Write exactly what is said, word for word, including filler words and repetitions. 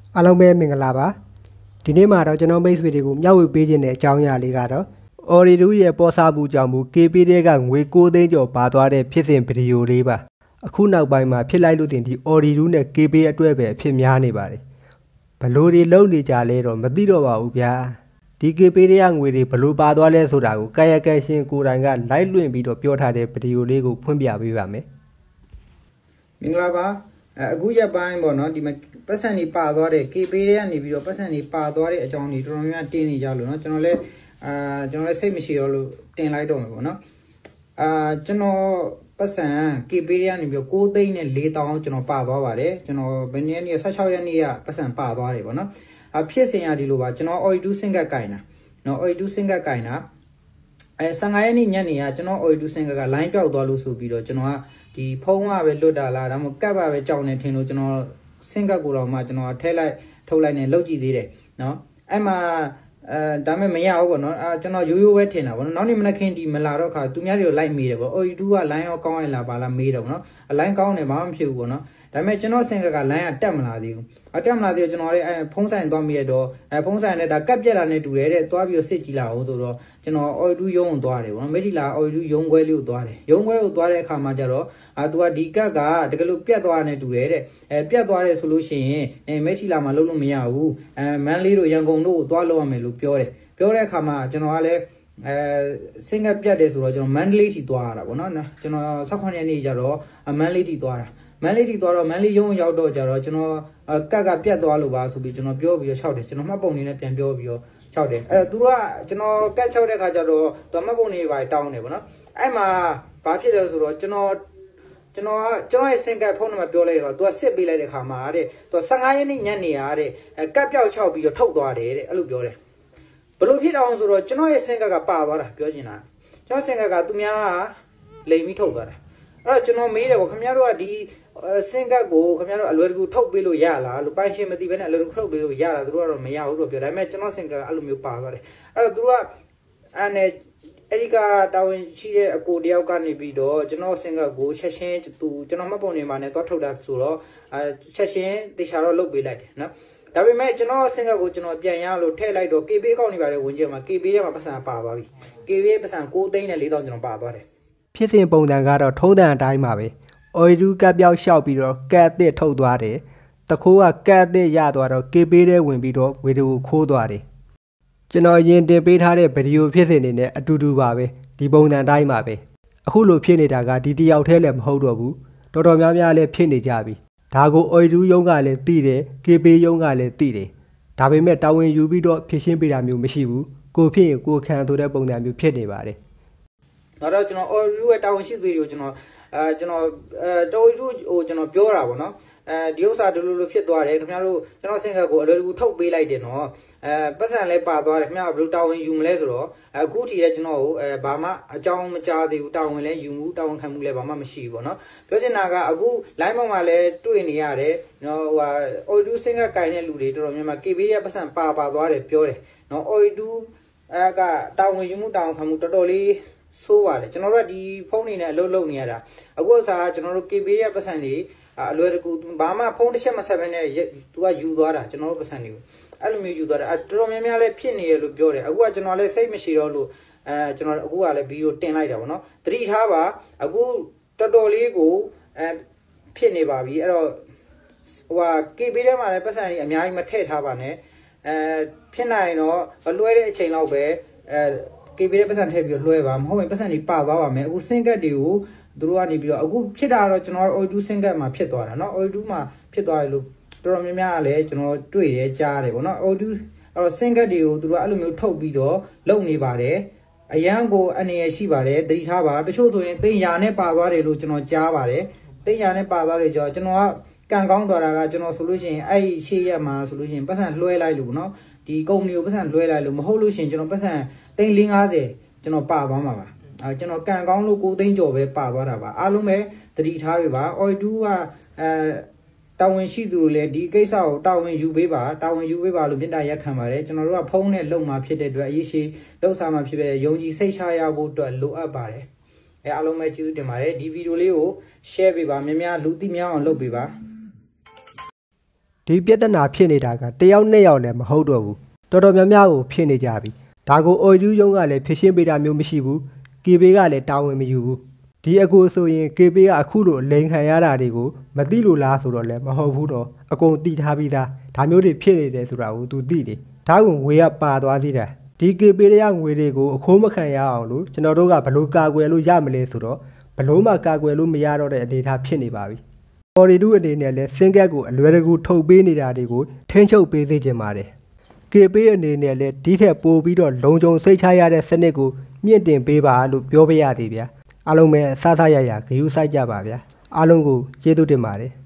အားလုံးပဲမင်္ဂလာပါဒီနေ့မှာတော့ကျွန်တော်မိတ်ဆွေတွေကိုမျှဝေပေးခြင်းတဲ့အကြောင်းအရာလေးကတော့ Ooredoo ရဲ့ပေါ်စားမှုကြောင့်မူ K P တွေကငွေ၉သိန်းကျော်ပါသွားတဲ့ဖြစ်စဉ်ဗီဒီယိုလေးပါအခုနောက်ပိုင်းမှာဖြစ်လိုက်လို့တင်ဒီ Ooredoo နဲ့ K P အတွက်ပဲအဖြစ်များနေပါတယ်ဘလို့တွေလုံနေကြလဲတော့မသိတော့ပါဘူးဗျာဒီ K P တွေကငွေတွေဘလို့ပါသွားလဲဆိုတာကိုကာယကံရှင်ကိုယ်တိုင်ကလိုက်လွှင့်ပြီးတော့ပြောထားတဲ့ဗီဒီယိုလေးကိုဖွင့်ပြပေးပါမယ်မင်္ဂလာပါအခုရက်ပိုင်းပေါ့နော်ဒီမှာပတ်စံနေပါသွားတဲ့ K P တွေကနေပြီးတော့ပတ်စံနေပါသွားတဲ့အကြောင်းတွေတော်တော်များများတင်နေကြလို့နော်ကျွန်တော်လည်းအာကျွန်တော်လည်းစိတ်မရှိတော့လို့တင်လိုက်တော့မှာပေါ့နော်အာကျွန်တော်ပတ်စံ K P တွေကနေပြီးတော့၉သိန်းနဲ့၄တောင်းကျွန်တော်ပါသွားပါတယ်ကျွန်တော်ဘယ်နေ့နေ့၁၆ရက်နေ့ကပတ်စံပါသွားတယ်ပေါ့နော်အဖြစ်စဉ်ရဒီလိုပါကျွန်တော် Ooredoo စင်ကတ်ကင်တာနော် Ooredoo စင်ကတ်ကင်တာအဲ၁၅ရက်နေ့ညနေကကျွန်တော် Ooredoo စင်ကတ်က line ပြောက်သွားလို့ဆိုပြီးတော့ကျွန်တော်ကဒီဖုံးကပဲလွတ်တာလားဒါမှမဟုတ်ကပ်ပါပဲကြောင်နေထင်လို့ကျွန်တော်စင်ကတ်ကိုတော့မှကျွန်တော်ထဲလိုက်ထုတ်လိုက်နေလောက်ကြည့်သေးတယ်နော်အဲ့မှာအဲဒါမဲ့မရဘူးပေါ့နော်အဲကျွန်တော်ရိုးရိုးပဲထင်တာပေါ့နော်နောက်နေ့မနက်ခင်းဒီမလာတော့ခါသူများတွေကိုလိုက်မေးတယ်ပေါ့ Ooredoo က line ရောကောင်းရင်လားပါလားမေးတယ်ပေါ့နော် line ကောင်းတယ်ဘာမှမဖြစ်ဘူးပေါ့နော်ဒါမဲ့ကျွန်တော်စင်ကတ်က line ကတက်မလာသေးဘူးအတက်မလာသေးတော့ကျွန်တော်လည်းအဲဖုံးဆိုင်သွားမိရတော့အဲဖုံးဆိုင်နဲ့ဒါကပ်ပြက်တာနဲ့တူတယ်တဲ့သွားပြီးတော့စစ်ကြည့်လာအောင်ဆိုတော့ကျွန်တော် Ooredoo ရုံးကိုသွားတယ်ပေါ့နော်မိထီလာ Ooredoo ရုံးခွဲလေးကိုသွားတယ်ရုံးခွဲကိုသွားတဲ့အခါမှာကျတော့အာသူကဒီကတ်ကတကယ်လို့ပြက်သွားတယ်တူတယ်တဲ့အဲပြက်သွားတယ်ဆိုလို့ရှိရင်အဲမိထီလာမှာလုံးလို့မရဘူးအဲမန်းလေးတို့ရန်ကုန်တို့ကိုသွားလို့ရမယ်လို့ပြောတယ်ပြောတဲ့အခါမှာကျွန်တော်ကလည်းအဲစင်ကပြတ်တယ်ဆိုတော့ကျွန်တော်မန္တလေးထိသွားရတာပေါ့နော်ကျွန်တော်၁၈ရက်နေ့ကျတော့မန္တလေးထိသွားတာမန္တလေးထိသွားတော့မန္တလေးရုံးရောက်တော့ကျတော့ကျွန်တော်ကတ်ကပြတ်သွားလို့ပါဆိုပြီးကျွန်တော်ပြောပြီးတော့ခြောက်တယ်ကျွန်တော်မှတ်ပုံနေနဲ့ပြန်ပြောပြီးတော့ခြောက်တယ်အဲသူကကျွန်တော်ကတ်ခြောက်တဲ့ခါကျတော့သူမှတ်ပုံနေပါတောင်းတယ်ပေါ့နော်အဲ့မှာဘာဖြစ်လဲဆိုတော့ကျွန်တော်ကျွန်တော်ကကျွန်တော်ရဲ့စင်ကတ်ဖုန်းနံပါတ်ပြောလိုက်တော့သူကစစ်ပေးလိုက်တဲ့ခါမှာတဲ့သူက၁၅ရက်နေ့ညနေရတဲ့ကတ်ပြောက်ခြောက်ပြီးတော့ထုတ်သွားတယ်တဲ့အဲ့လိုပြောတယ်ဘလို့ဖြစ်အောင်ဆိုတော့ကျွန်တော်ရဲ့စင်ကတ်ကပါသွားတာပြောချင်တာကျွန်တော်စင်ကတ်ကသူများကလိမ်ပြီးထုတ်သွားတာအဲ့တော့ကျွန်တော်မေးတယ်ပေါ့ခင်ဗျားတို့ကဒီစင်ကတ်ကိုခင်ဗျားတို့အလွယ်တကူထုတ်ပေးလို့ရလားလို့ပိုင်ရှင်မသိဘဲနဲ့အလွယ်တကူထုတ်ပေးလို့ရလားသူတို့ကတော့မရဘူးလို့ပြောဒါပေမဲ့ကျွန်တော်စင်ကတ်အဲ့လိုမျိုးပါသွားတယ်အဲ့တော့သူတို့ကအဲ့နဲ့အဲ့ဒီကတာဝန်ရှိတဲ့အကိုတယောက်ကနေပြီးတော့ကျွန်တော်စင်ကတ်ကိုချက်ချင်းသူကျွန်တော်မှတ်ပုံနေမှာနဲ့သွားထုတ်တာဆိုတော့အဲချက်ချင်းတေချာတော့လုပ်ပေးလိုက်တယ်နော်ဒါပေမဲ့ကျွန်တော်စင်ကတ်ကိုကျွန်တော်ပြန်ရလို့ထည့်လိုက်တော့ K P အကောင့်နေပါတယ်ဝင်ကြည့်မှာ K P ထဲမှာပတ်စံပါသွားပြီ K P ပတ်စံ၉သိန်းနဲ့၄တောင်းကျွန်တော်ပါသွားတယ်ဖြစ်စဉ်ပုံစံကတော့ထုံးတံအတိုင်းပါပဲ Ooredoo ကပ်ပြောက်လျှောက်ပြီးတော့ကတ်အသစ်ထုတ်သွားတယ်တခိုးကကတ်အသစ်ရသွားတော့ K P ထဲဝင်ပြီးတော့ဝေတွေကိုခိုးသွားတယ်ကျွန်တော်ရင်တင်ပေးထားတဲ့ဗီဒီယိုဖြစ်စဉ်တွေနဲ့အတူတူပါပဲဒီပုံစံတိုင်းပါပဲအခုလိုဖြစ်နေတာကဒီတယောက်တည်းလည်းမဟုတ်တော့ဘူးတော်တော်များများလည်းဖြစ်နေကြပြီဒါကို Ooredoo ရုံးကလည်းသိတယ် K P ရုံးကလည်းသိတယ်ဒါပေမဲ့တာဝန်ယူပြီးတော့ဖြည့်ရှင်းပေးတာမျိုးမရှိဘူးကိုဖြစ်ရင်ကိုခံဆိုတဲ့ပုံစံမျိုးဖြစ်နေပါတယ်နောက်တော့ကျွန်တော် Ooredoo ရဲ့တာဝန်ရှိသူတွေကိုကျွန်တော်အဲကျွန်တော်အဲ Ooredoo ဟိုကျွန်တော်ပြောတာပေါ့နော်အဲဒီဥစ္စာဒီလိုလိုဖြစ်သွားတယ်ခင်ဗျားတို့ကျွန်တော်စင်ကတ်ကိုအလွယ်တကူထုတ်ပေးလိုက်တယ်နော်အဲပတ်စံလည်းပါသွားတယ်ခင်ဗျားဘယ်လိုတာဝန်ယူမလဲဆိုတော့အခုထီလည်းကျွန်တော်ကိုအဲဘာမှအကြောင်းမကြားသေးဘူးတာဝန်လည်းယူမှုတာဝန်ခံမှုလည်းဘာမှမရှိဘူးပေါ့နော်ပြောချင်တာကအခု line ပေါ်မှာလည်းတွေ့နေရတယ်နော်ဟိုဟာ Ooredoo စင်ကတ်ကင်တဲ့လူတွေတော်တော်များများ K P ရဲ့ပတ်စံပါပါသွားတယ်ပြောတယ်နော် Ooredoo အဲကတာဝန်ယူမှုတာဝန်ခံမှုတော်တော်လေးဆိုးပါတယ်ကျွန်တော်တို့ကဒီဖုန်းနေနဲ့အလုပ်လုပ်နေရတာအခုအစားကျွန်တော်တို့ K P ရဲ့ပတ်စံတွေအလွယ်တကူဘာမှဖုန်းတစ်ချက်မဆက်ဘဲနဲ့သူကယူသွားတာကျွန်တော်တို့ပတ်စံတွေကိုအဲ့လိုမျိုးယူသွားတာတော်တော်များများလည်းဖြစ်နေရလို့ပြောတယ်အခုကကျွန်တော်လည်းစိတ်မရှိတော့လို့အဲကျွန်တော်အခုကလည်းဗီဒီယိုတင်လိုက်တာပေါ့နော်သတိထားပါအခုတော်တော်လေးကိုအဲဖြစ်နေပါပြီအဲ့တော့ဟိုဟာ K P ထဲမှာလည်းပတ်စံတွေအများကြီးမထည့်ထားပါနဲ့အဲဖြစ်နိုင်တော့လွှဲတဲ့အချိန်လောက်ပဲအဲ K P ထဲပတ်စံထည့်ပြီးလွှဲပါမဟုတ်ရင်ပတ်စံတွေပါသွားပါမယ်အခုစင်ကတ်တွေကိုသူတို့ကနေပြီးတော့အခုဖြစ်တာတော့ကျွန်တော် Ooredoo စင်ကတ်မှာဖြစ်သွားတာเนาะ Ooredoo မှာဖြစ်သွားတယ်လို့တော်တော်များများကလည်းကျွန်တော်တွေ့တယ်ကြားတယ်ပေါ့เนาะ Ooredoo အဲ့တော့စင်ကတ်တွေကိုသူတို့အဲ့လိုမျိုးထုတ်ပြီးတော့လုပ်နေပါတယ်အရန်ကိုအနေရရှိပါတယ်တတိထားပါတချို့ဆိုရင်သိန်းရာနဲ့ပါသွားတယ်လို့ကျွန်တော်ကြားပါတယ်သိန်းရာနဲ့ပါသွားတယ်ကြောကျွန်တော်ကကံကောင်းသွားတာကကျွန်တော်ဆိုလို့ရှိရင်အဲ့ရှေ့ရက်မှာဆိုလို့ရှိရင်ပတ်စံလွှဲလိုက်လို့เนาะဒီကုမ္ပဏီကိုပတ်စံလွှဲလိုက်လို့မဟုတ်လို့ရှိရင်ကျွန်တော်ပတ်စံသိန်း၄၅၀ကျွန်တော်ပါသွားမှာပါအဲကျွန်တော်ကန်ကောင်းလို့၉သိန်းကျော်ပဲပါသွားတာပါအားလုံးပဲတတိထားပြီပါ Ooredoo ကအဲတာဝန်ရှိသူတွေလည်းဒီကိစ္စကိုတာဝန်ယူပေးပါတာဝန်ယူပေးပါလို့မြစ်တာရက်ခံပါတယ်ကျွန်တော်တို့ကဖုန်းနဲ့လုံမှာဖြစ်တဲ့အတွက်အရေးရှိလှုပ်ရှားမှာဖြစ်တဲ့ယုံကြည်စိတ်ချရဖို့အတွက်လိုအပ်ပါတယ်အဲအားလုံးပဲကျေးဇူးတင်ပါတယ်ဒီဗီဒီယိုလေးကို share ပေးပါများများလူသိများအောင်လုပ်ပေးပါဒီဒီပြဿနာဖြစ်နေတာကတယောက်နှစ်ယောက်လည်းမဟုတ်တော့ဘူးတော်တော်များများကိုဖြစ်နေကြပြီဒါကိုအော်ယူယုံကလည်းဖြစ်ရှင်းပေးတာမျိုးမရှိဘူး ကေ ပီ ကလည်းတာဝန်မယူဘူးဒီအကိုဆိုရင် ကေ ပီ ကအခုလိုအလိန်ခံရတာတွေကိုမသိလို့လားဆိုတော့လည်းမဟုတ်ဘူးတော့အကုန်သိထားပြီးသားဒါမျိုးတွေဖြစ်နေတယ်ဆိုတာကို तू သိတယ်ဒါကငွေကပါသွားသေးတယ်ဒီ ကေ ပီ တွေကငွေတွေကိုအခိုးမခံရအောင်လို့ကျွန်တော်တို့ကဘလို့ကာကွယ်လို့ရမလဲဆိုတော့ဘလို့မှကာကွယ်လို့မရတော့တဲ့အနေအထားဖြစ်နေပါပြီပေါ်ရီတူအနေနဲ့လည်းစင်ကက်ကိုအလွယ်တကူထုတ်ပေးနေတာတွေကိုထိန်းချုပ်ပေးသေးခြင်းပါတယ် ကေ ပီ အနေနဲ့လည်းဒီထက်ပိုပြီးတော့လုံခြုံစိတ်ချရတဲ့စနစ်ကိုမြင့်တင်ပေးပါလို့ပြောပြရသေးဗျာအားလုံးပဲအစားအစာရရဂရုစိုက်ကြပါဗျာအားလုံးကိုကျေးဇူးတင်ပါတယ်